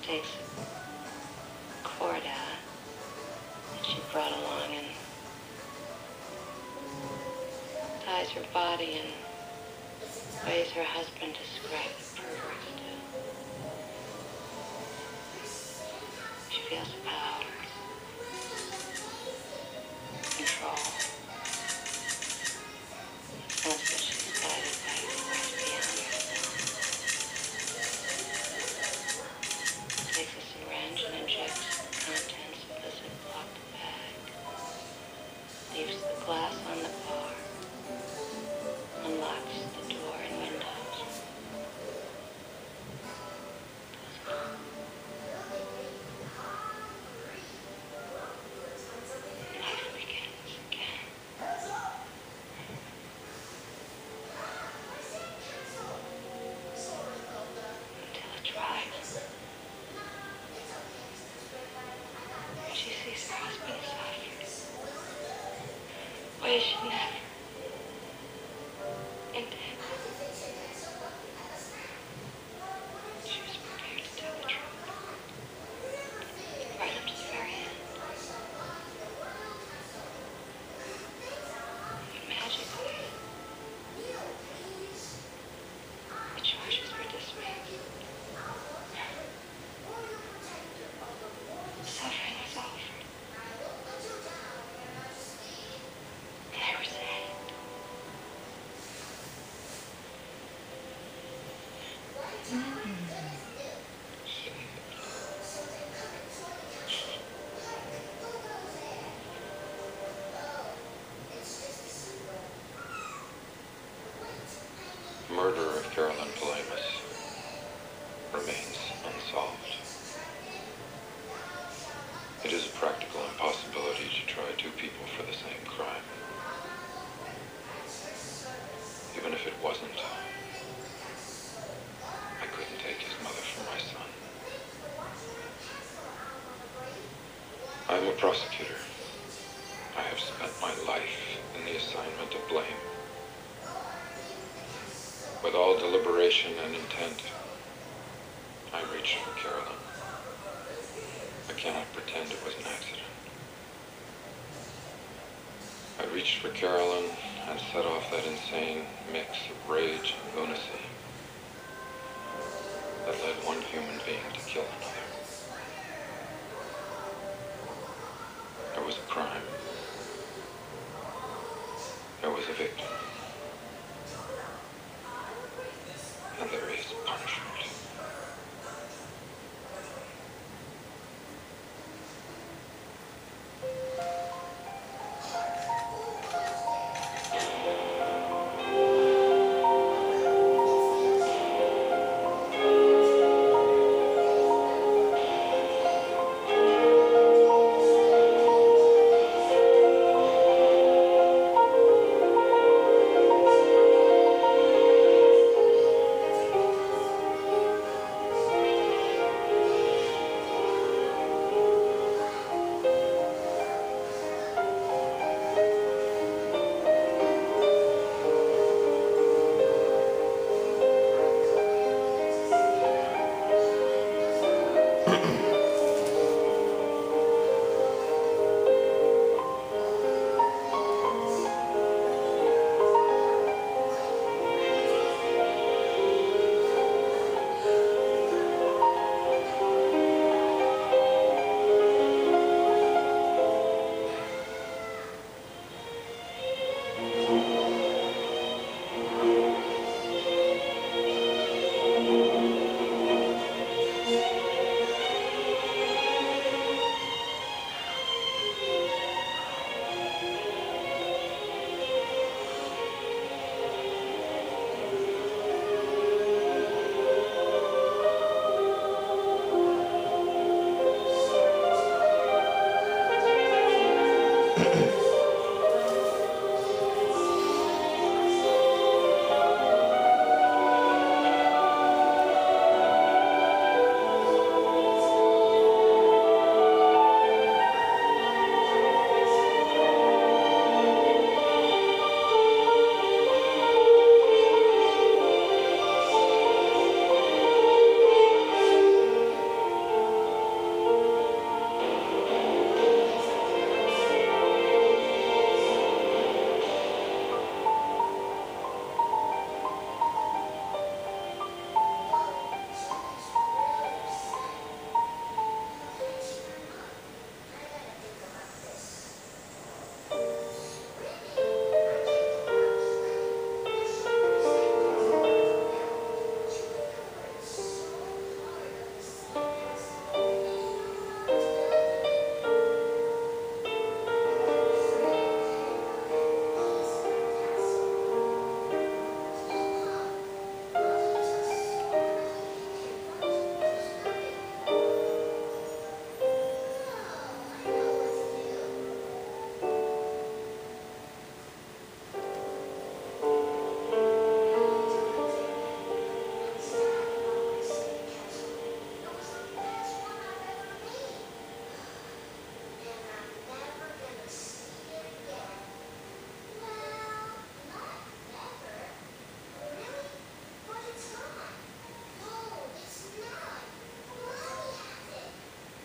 takes a cord out that she brought along and ties her body in ways her husband described the perverts do. She feels power, control. That's what she's guided by the force beyond herself. Takes a syringe and injects the contents of the Ziploc bag. Leaves the glass on the bar. Unlocks the door and windows. Life begins again. Until it dries. She sees her husband suffer. Ways she never intended. She was prepared to tell the truth. Right up to the very end. But magically, the charges were dismissed. Suffering was offered. And they were saved. The murder of Carolyn Palamas remains unsolved. It is a practical impossibility to try two people for the same crime. Even if it wasn't, I couldn't take his mother from my son. I'm a prosecutor. I have spent my life in the assignment of blame. With all deliberation and intent, I reached for Carolyn. I cannot pretend it was an accident. I reached for Carolyn and set off that insane mix of rage and lunacy that led one human being to kill another. There was a crime. There was a victim. And there is punishment.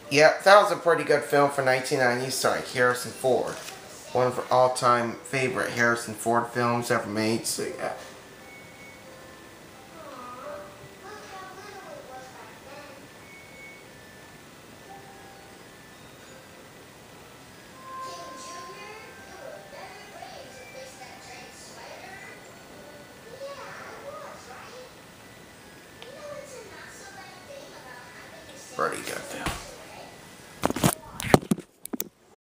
Yep, that was a pretty good film for 1990, starring Harrison Ford. One of our all-time favorite Harrison Ford films ever made, so yeah. Pretty good film.